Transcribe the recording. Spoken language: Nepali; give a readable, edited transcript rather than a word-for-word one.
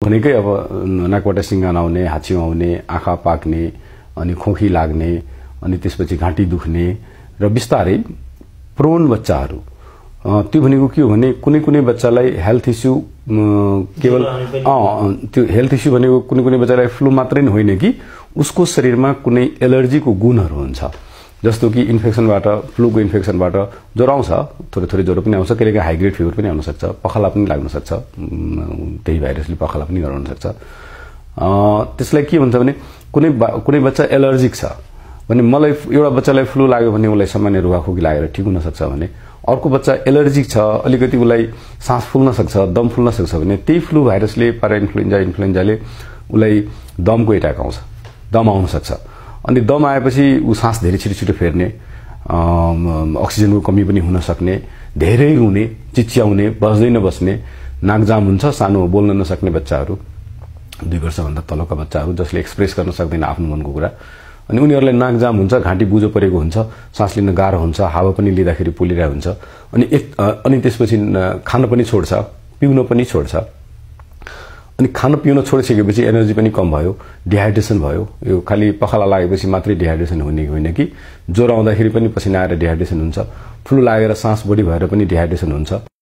भनेकै अब नाकबाट सिङ्गाना आउने, हाच्छी आउने, आँखा पाक्ने, अनि खोकी लाग्ने, अनि त्यसपछि घाँटी दुख्ने र बिस्तारै प्रोन बच्चाहरू त्यो भनेको के हो भने कुनै कुनै बच्चालाई हेल्थ इस्यु केवल त्यो हेल्थ इस्यु भनेको कुनै कुनै बच्चालाई फ्लू मात्रै होइन कि उसको शरीरमा कुनै एलर्जीको गुणहरू हुन्छ। जस्तो कि इन्फेक्सनबाट, फ्लूको इन्फेक्सनबाट ज्वरो आउँछ, थोरै थोरै ज्वरो पनि आउँछ, कहिलेकाहीँ हाई ग्रेड फिभर पनि आउन सक्छ, पखाला पनि लाग्न सक्छ, त्यही भाइरसले पखाला पनि गराउन सक्छ। त्यसलाई के भन्छ भने कुनै बच्चा एलर्जिक छ भने मलाई एउटा बच्चालाई फ्लू लाग्यो भने उसलाई सामान्य रुघाखोकी लागेर ठिक हुन सक्छ भने अर्को बच्चा एलर्जिक छ, अलिकति उसलाई सास फुल्न सक्छ, दम फुल्न सक्छ भने त्यही फ्लू भाइरसले इन्फ्लुएन्जाले उसलाई दमको एट्याक आउँछ, दम आउन सक्छ। अनि दम आएपछि ऊ सास धेरै छिटो फेर्ने, अक्सिजनको कमी पनि हुन सक्ने, धेरै रुने, चिच्याउने, बस्दै नबस्ने, नाकजाम हुन्छ, सानो बोल्न नसक्ने बच्चाहरू, 2 वर्षभन्दा तलका बच्चाहरू जसले एक्सप्रेस गर्न सक्दैन आफ्नो मनको कुरा, अनि उनीहरूलाई नाकजाम हुन्छ, घाँटी बुझो परेको हुन्छ, सास लिन गाह्रो हुन्छ, हावा पनि लिँदाखेरि पोलिरहेको हुन्छ, अनि त्यसपछि खान पनि छोड्छ, पिउन पनि छोड्छ। अनि खान पिउन छोडिसकेपछि एनर्जी पनि कम भयो, डिहाइड्रेसन भयो। यो खाली पखाला लागेपछि मात्रै डिहाइड्रेसन हुने होइन कि ज्वरो आउँदाखेरि पनि पसिना आएर डिहाइड्रेसन हुन्छ, फ्लू लागेर सास बढी भएर पनि डिहाइड्रेसन हुन्छ।